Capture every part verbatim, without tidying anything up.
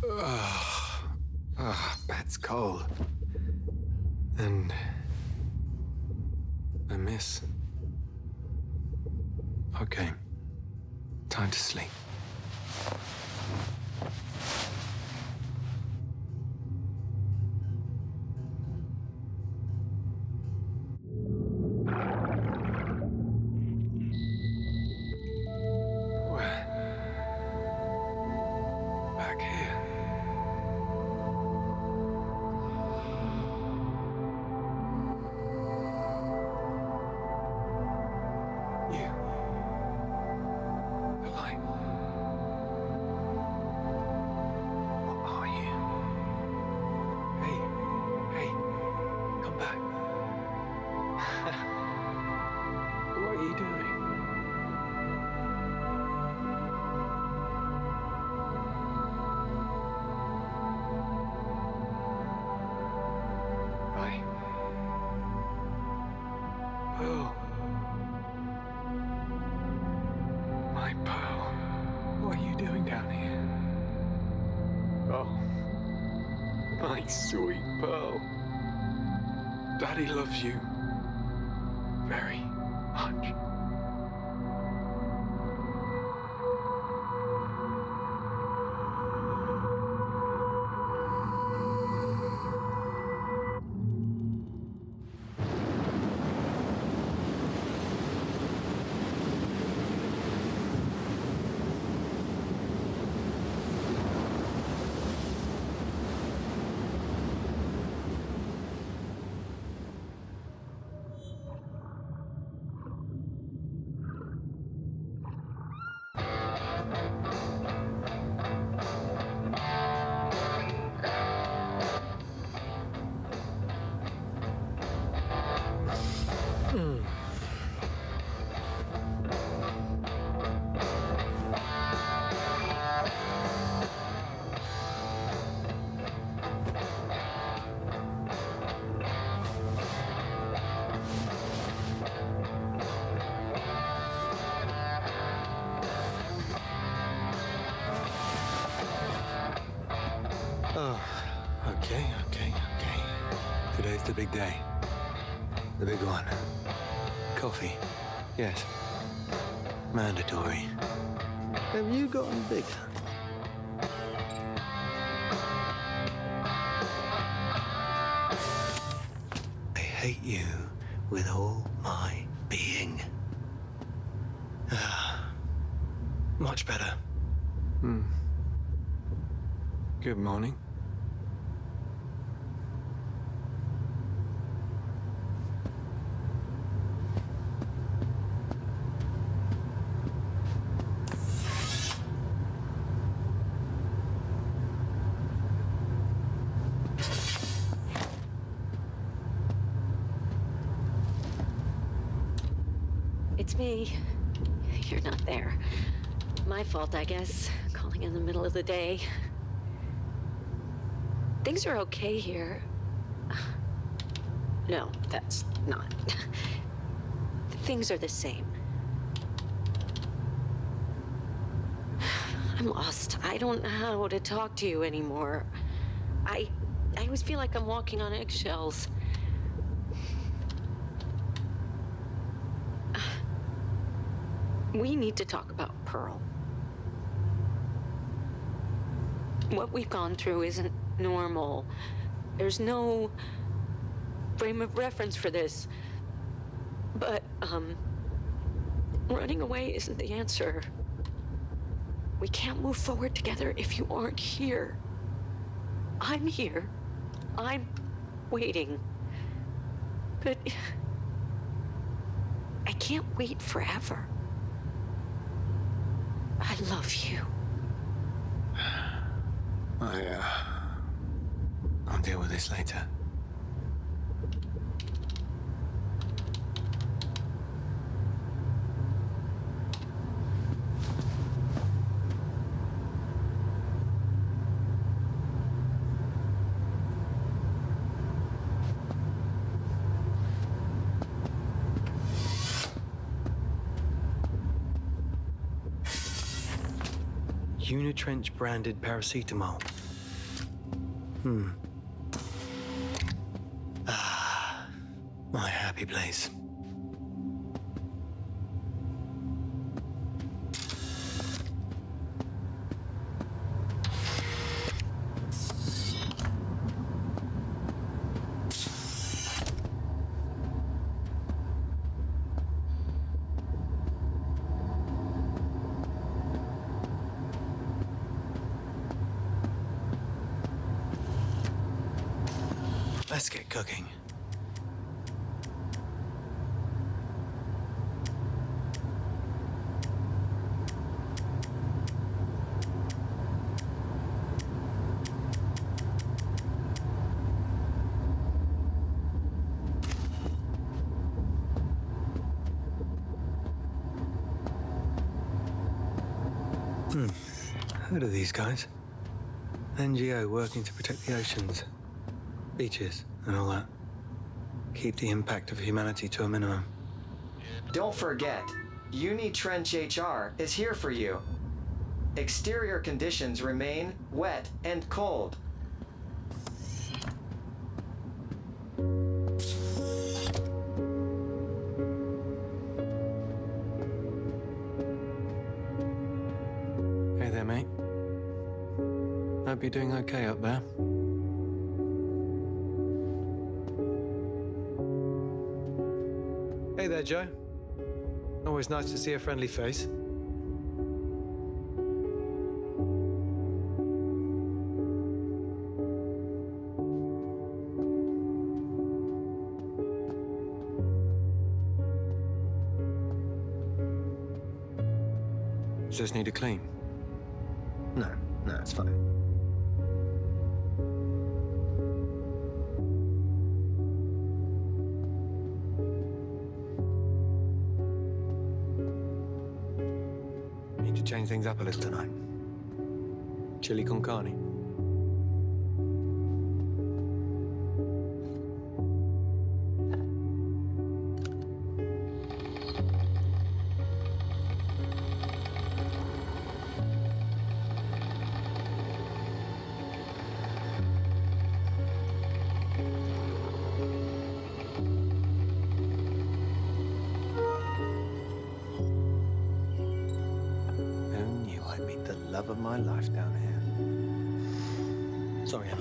Ah, ah, that's cold. And I miss. Okay, time to sleep. Back here. You. The light. What are you? Hey, hey, come back. What are you doing? Right. Pearl. My Pearl. What are you doing down here? Oh, my sweet Pearl. Daddy loves you very much. Oh, okay, okay, okay. Today's the big day. The big one. Coffee. Yes. Mandatory. Have you gotten bigger? I hate you with all my being. Much better. Hmm. Good morning. It's me. You're not there. My fault, I guess, calling in the middle of the day. Things are okay here. No, that's not. Things are the same. I'm lost. I don't know how to talk to you anymore. I, I always feel like I'm walking on eggshells. We need to talk about Pearl. What we've gone through isn't normal. There's no frame of reference for this. But, um, running away isn't the answer. We can't move forward together if you aren't here. I'm here. I'm waiting. But I can't wait forever. I love you. I, uh... I'll deal with this later. Unitrench branded paracetamol. Hmm. Ah, my happy place. Let's get cooking. Hmm. Heard of these guys? N G O working to protect the oceans. Beaches and all that. Keep the impact of humanity to a minimum. Don't forget, Uni-Trench H R is here for you. Exterior conditions remain wet and cold. Hey there, mate. Hope you're doing okay up there. Hey there, Joe. Always nice to see a friendly face. Does this need a clean? No, no, it's fine. Need to change things up a little tonight. Chili con carne. Love of my life down here. Sorry, Emma.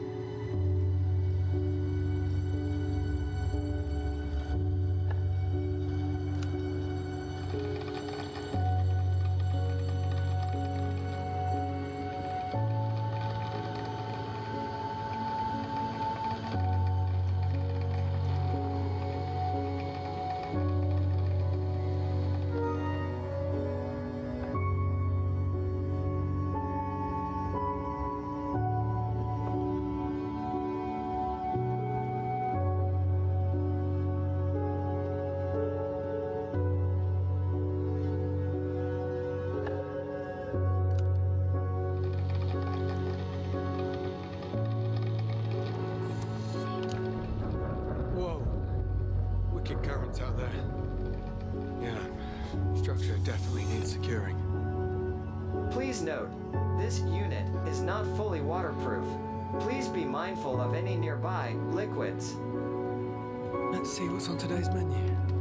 Currents out there. Yeah, structure definitely needs securing. Please note, this unit is not fully waterproof. Please be mindful of any nearby liquids. Let's see what's on today's menu.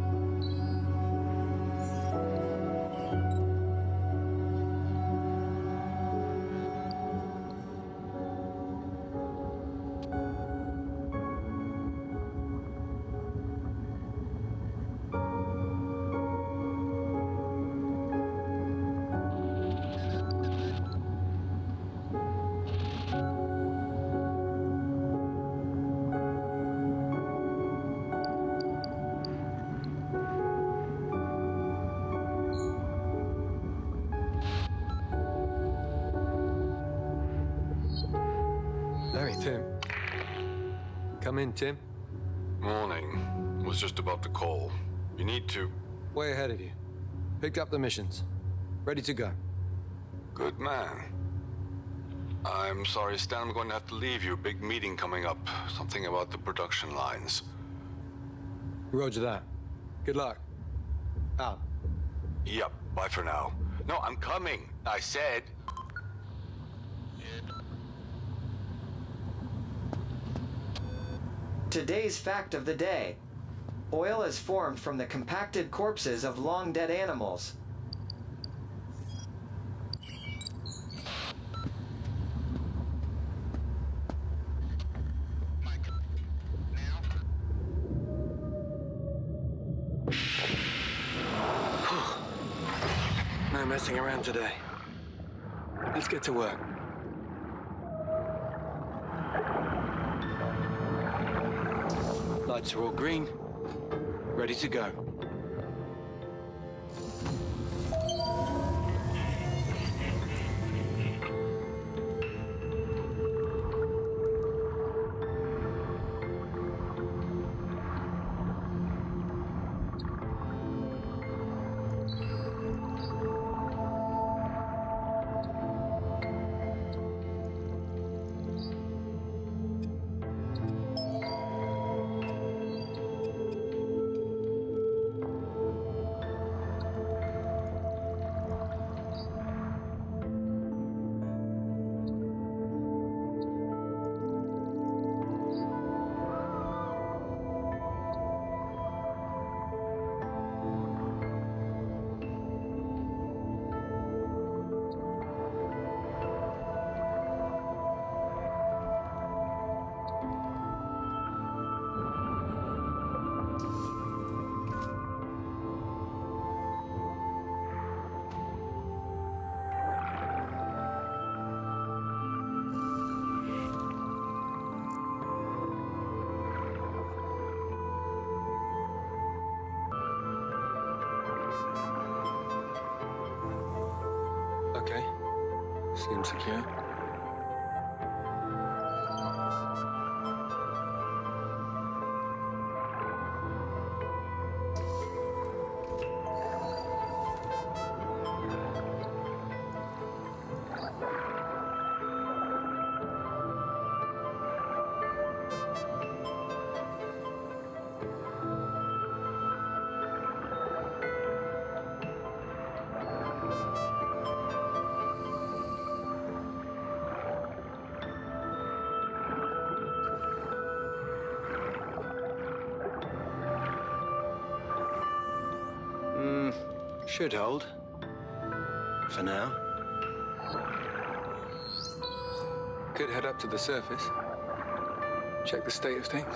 Hey, Tim. Come in, Tim. Morning. Was just about to call. You need to... Way ahead of you. Picked up the missions. Ready to go. Good man. I'm sorry, Stan, I'm going to have to leave you. Big meeting coming up. Something about the production lines. Roger that. Good luck. Out. Yep, bye for now. No, I'm coming. I said... Today's fact of the day. Oil is formed from the compacted corpses of long-dead animals. No messing around today. Let's get to work. Lights are all green. Ready to go. Okay. Seems secure. Hmm, should hold. For now. Could head up to the surface. Check the state of things.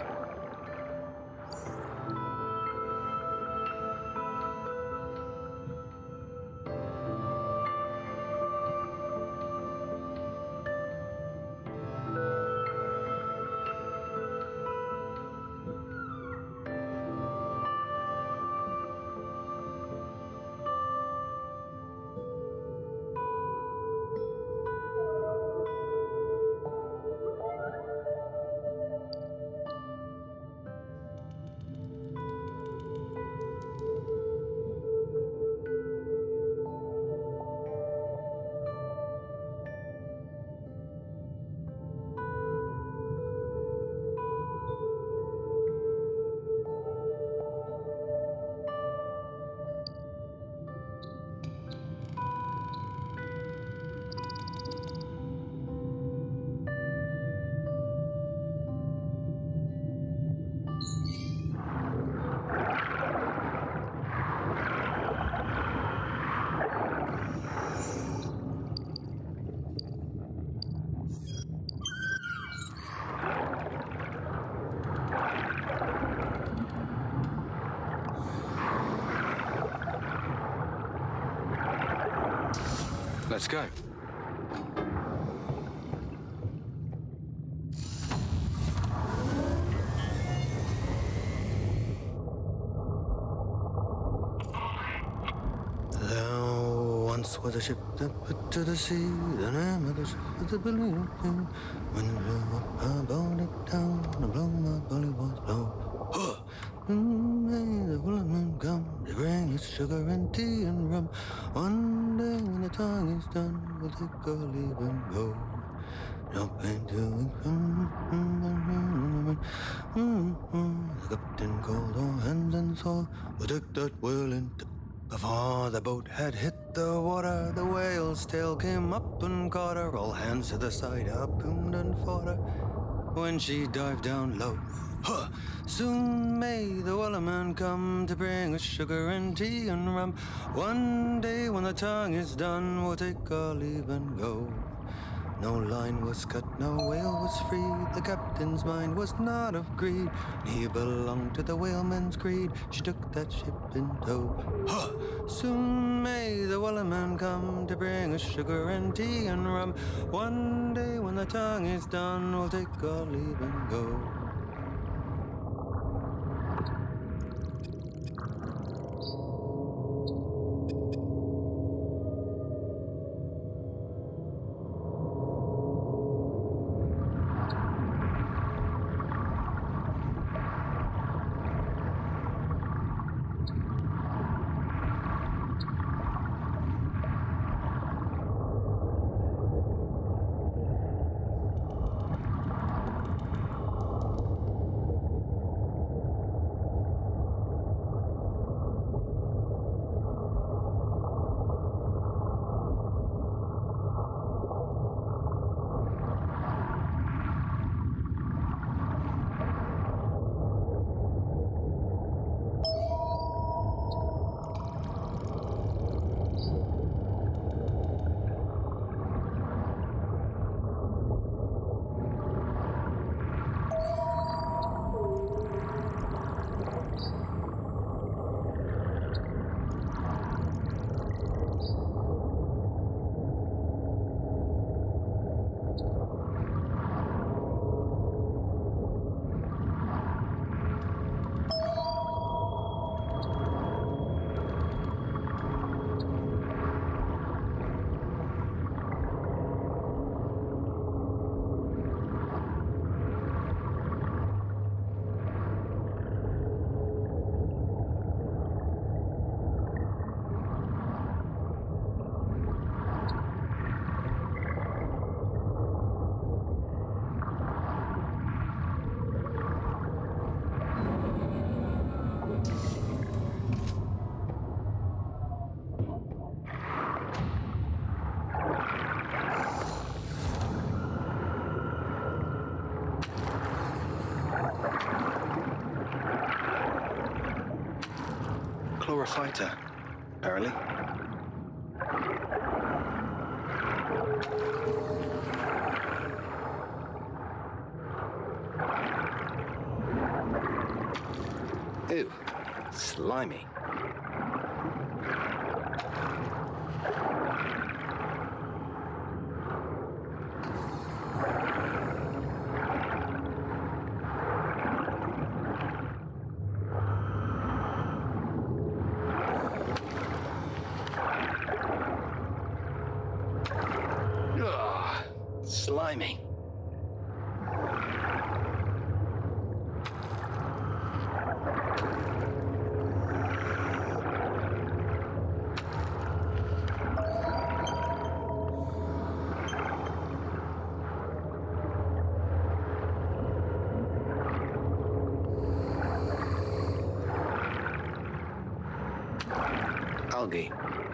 Let's go. There once was a ship that put to the sea. The name of the ship was the Brilliant Thing. When it blew up, I bowed it down. And blow my belly was low. May the woolman come to bring us sugar and tea and rum. One day when the tongue is done, we'll take our leave and go. Jump into it. The captain called all hands and saw who took that whale into. Before the boat had hit the water, the whale's tail came up and caught her. All hands to the side, harpooned and fought her. When she dived down low, Huh. Soon may the wellerman come to bring us sugar and tea and rum. One day when the tongue is done, we'll take our leave and go. No line was cut, no whale was free. The captain's mind was not of greed. He belonged to the whaleman's creed. She took that ship in tow. Huh. Soon may the wellerman come to bring us sugar and tea and rum. One day when the tongue is done, we'll take our leave and go. Chlorophyta, apparently. Ew, slimy. Ugh, slimy. Algae.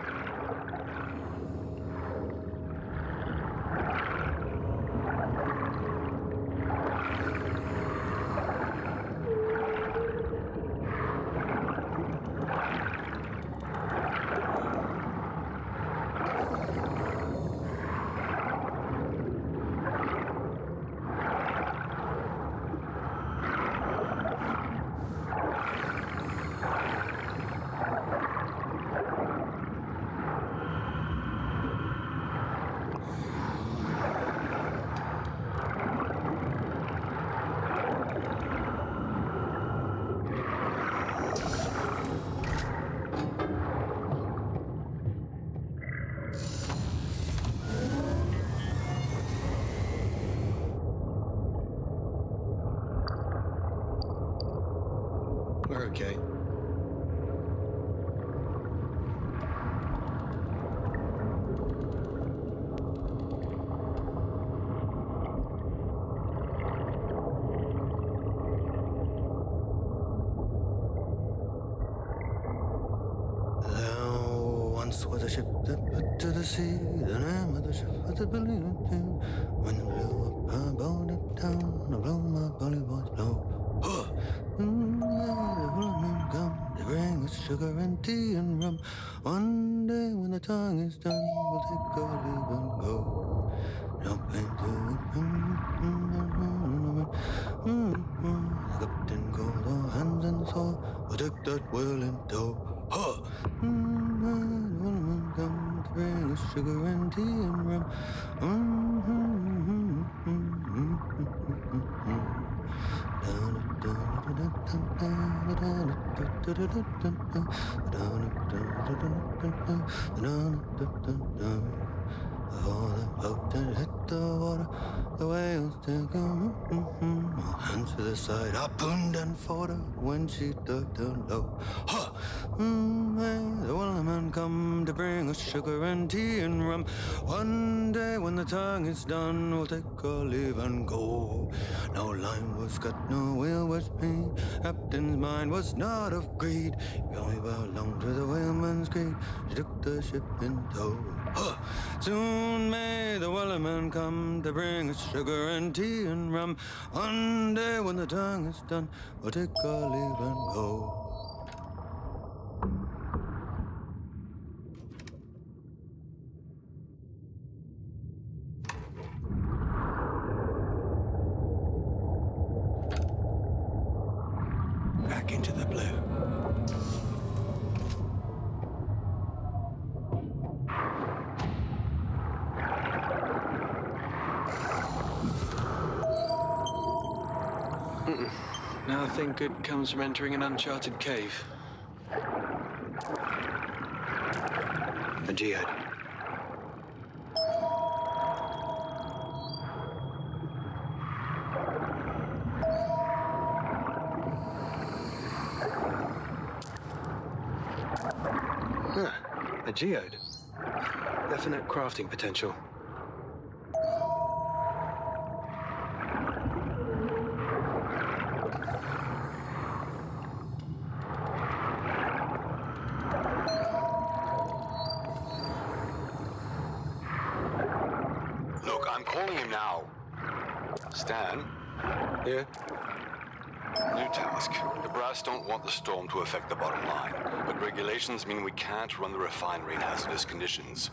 We're okay. There once was a ship that put to the sea. The name of the ship was a billion. When it blew up, I bowed it down. I blew my bully boys blow. Huh. tea and rum. One day when the tongue is done, we'll take our leave and go. Jump into the captain called all hands and saw, we'll take that whale in tow. Ha! Mm-hmm. Come to bring us sugar and tea and rum. Oh, the boat that hit the water, the whales take them, mm-hmm. All hands to the side, harpooned and fought her when she dug down low. Ha! Mm-hmm. The wellerman come to bring us sugar and tea and rum. One day when the tongue is done, we'll take our leave and go. No line was cut, no whale was paid. Captain's mind was not of greed. He only belonged to the whaleman's creed. She took the ship in tow. Huh. Soon may the wellerman come to bring us sugar and tea and rum. One day when the tongue is done, we'll take our leave and go. Back into the blue. Nothing good comes from entering an uncharted cave. A geode. Ah, a geode. Definite crafting potential. Stan? Here? New task. The brass don't want the storm to affect the bottom line, but regulations mean we can't run the refinery in hazardous conditions.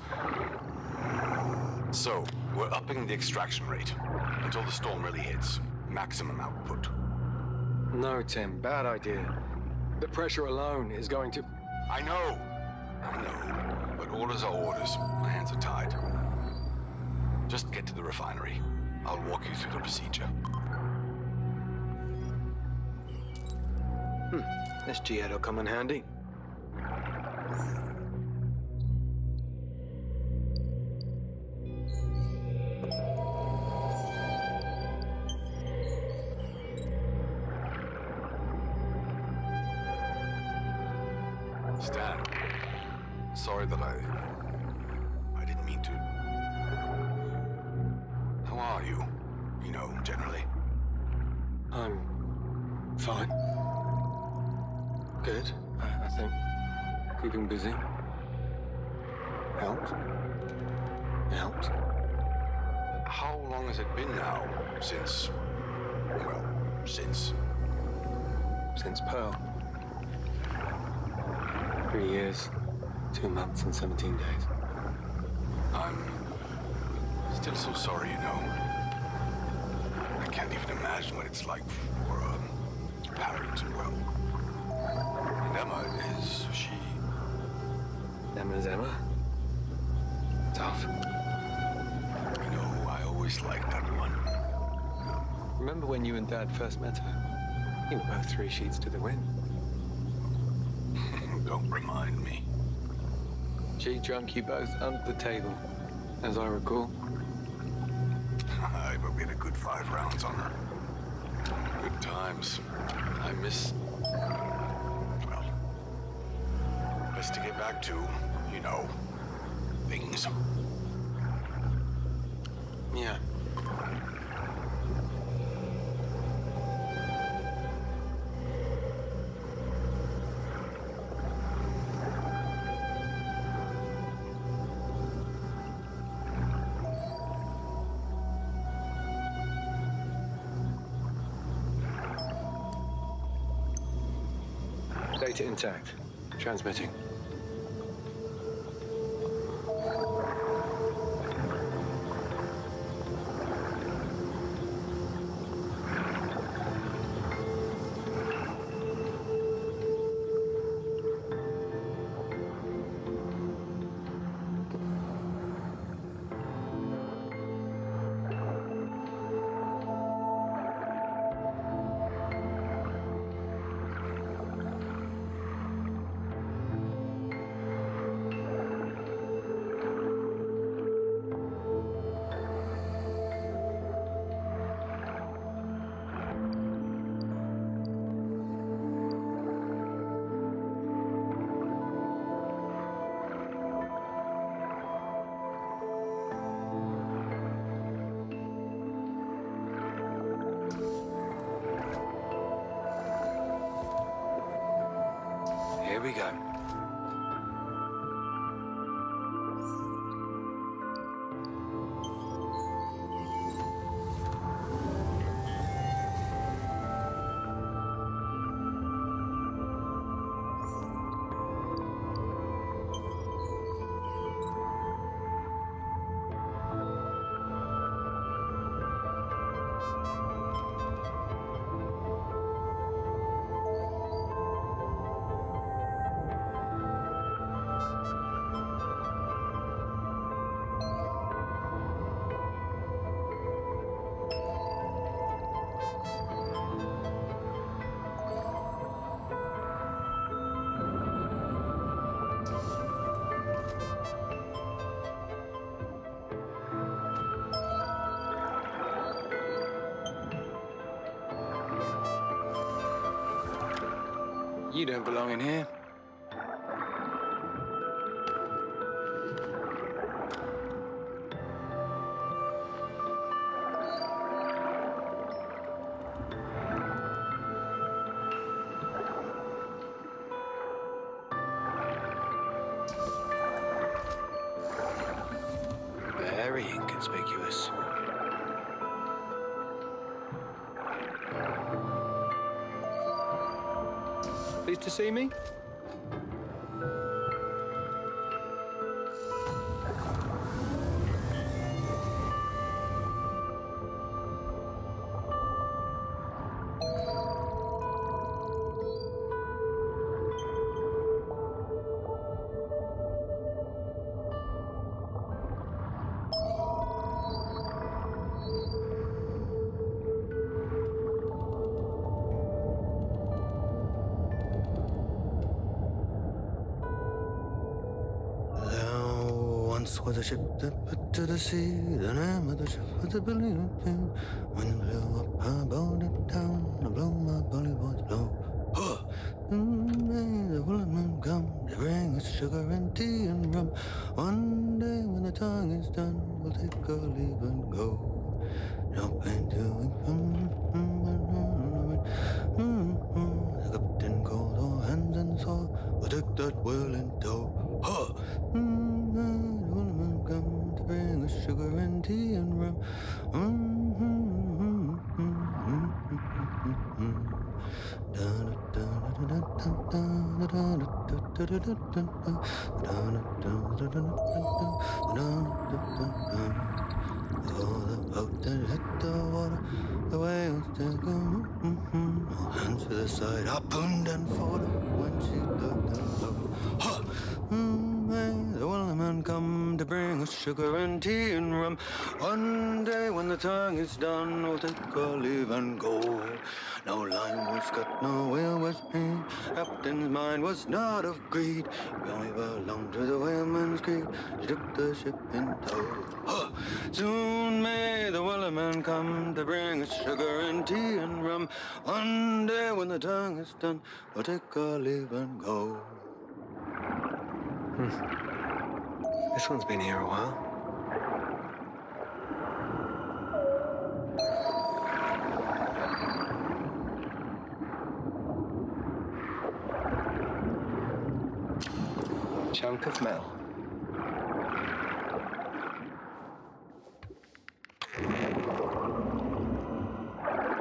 So, we're upping the extraction rate until the storm really hits. Maximum output. No, Tim. Bad idea. The pressure alone is going to... I know! I know. But orders are orders. My hands are tied. Just get to the refinery. I'll walk you through the procedure. Hmm. This geode will come in handy. Stan, sorry that I... I didn't mean to... How are you? You know, generally. I'm... fine. Good, I, I think. Keeping busy. Helps. It helps. How long has it been now since... well, since... Since Pearl. Three years, two months and seventeen days. I'm still so sorry, you know. I can't even imagine what it's like for a parent, well. And Emma is, she... Emma's Emma. Tough. You know, I always liked that one. Remember when you and Dad first met her? You were both three sheets to the wind. Don't remind me. She drunk you both under the table, as I recall. But we had a good five rounds on her. Good times. I miss... well... best to get back to, you know, things. Yeah. Data intact. Transmitting. Here we go. You don't belong in here. Very inconspicuous. Pleased to see me? Once was a ship that put to the sea. The name of the ship was a billion thing. When it blew up, I bowed it down. I blow my bully boys blow. Huh! May the woolman come to bring us sugar and tea and rum. One day when the tongue is done, we'll take our leave and go. Jump into it. The captain called all hands and saw we'll take that whale in tow. Huh! Come to bring us sugar and tea and rum. Oh, the boat that hit the water, the whales that go. All hands to the side, harpooned and fought when she looked low. Ha! May the wellerman come to bring us sugar and tea and rum. One day when the tongue is done, we'll take our leave and go. No line was cut, no whale was made. Captain's mind was not of greed. We only belonged to the whaleman's creed. She took the ship in tow. Huh. Soon may the wellerman come to bring us sugar and tea and rum. One day when the tongue is done, we'll take our leave and go. Hmm. This one's been here a while. Chunk of metal.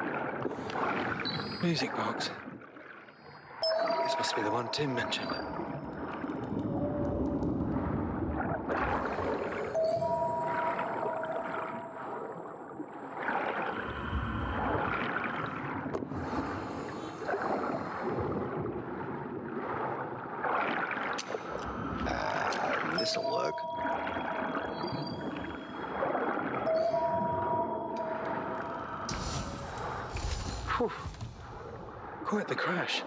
Music box. This must be the one Tim mentioned. Whew. Quite the crash.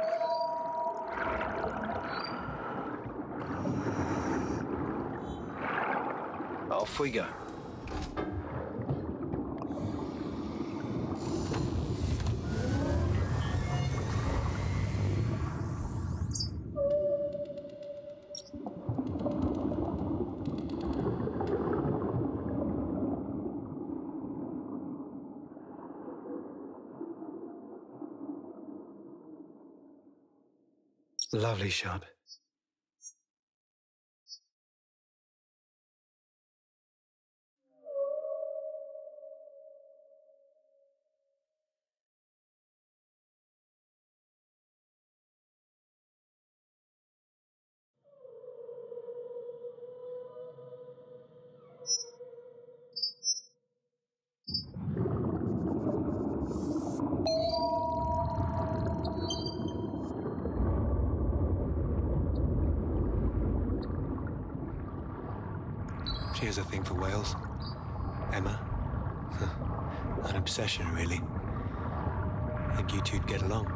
Off we go. Lovely shot. She has a thing for whales. Emma. An obsession, really. I think you two'd get along.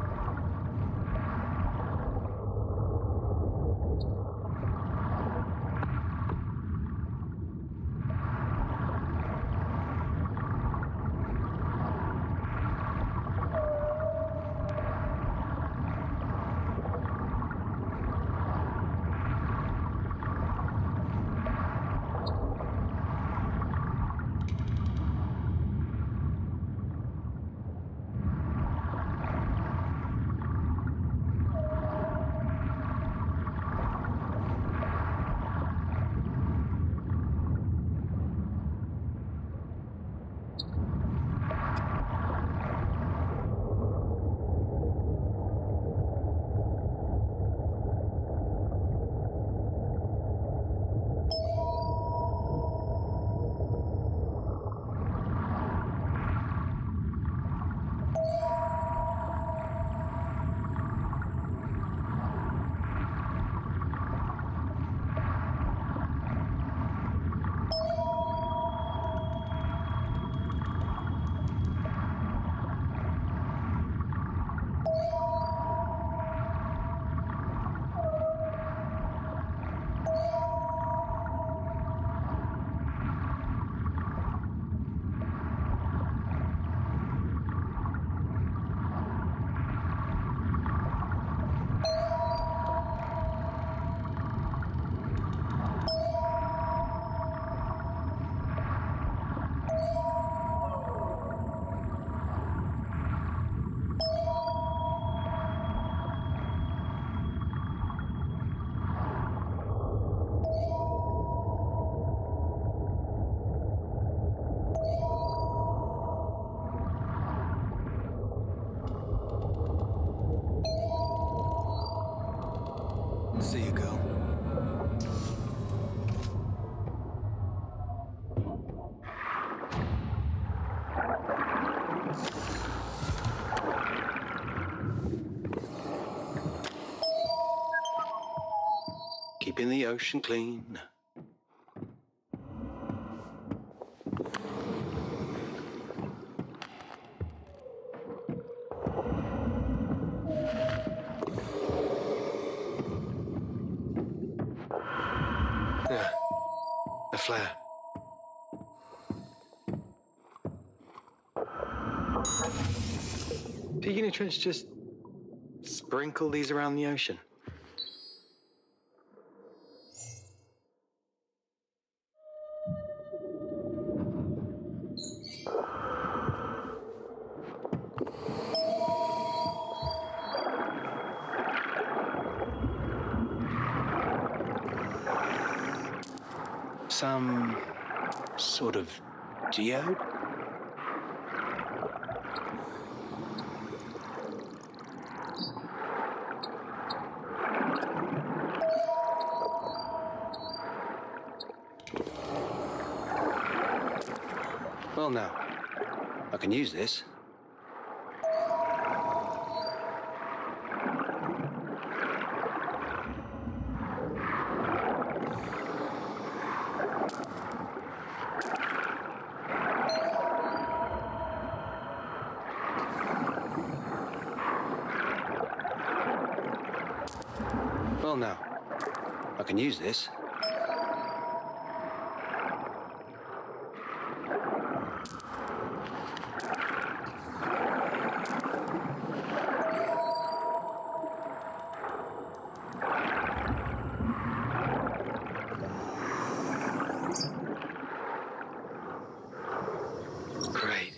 See you, girl. Keeping the ocean clean. Yeah, a flare. Do unit trench just sprinkle these around the ocean? Some sort of geode? Well, now, I can use this. Well now, I can use this. Great.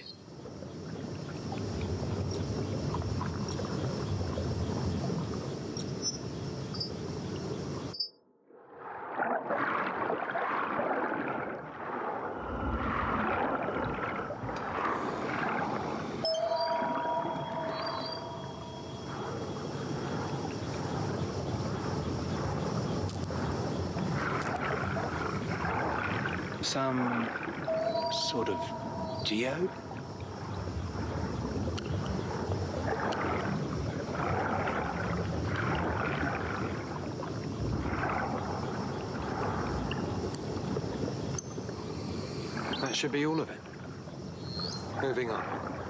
Some sort of geode? That should be all of it. Moving on.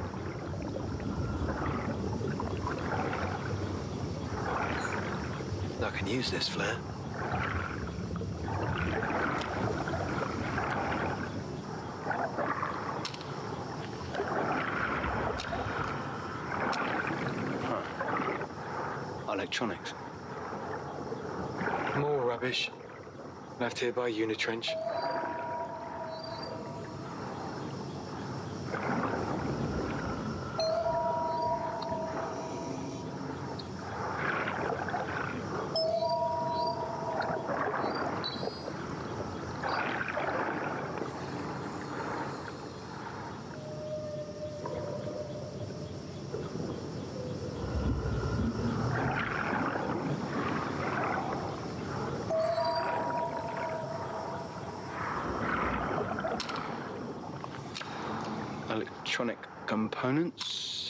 I can use this flare. Electronics. More rubbish. Left here by Unitrench. Electronic components.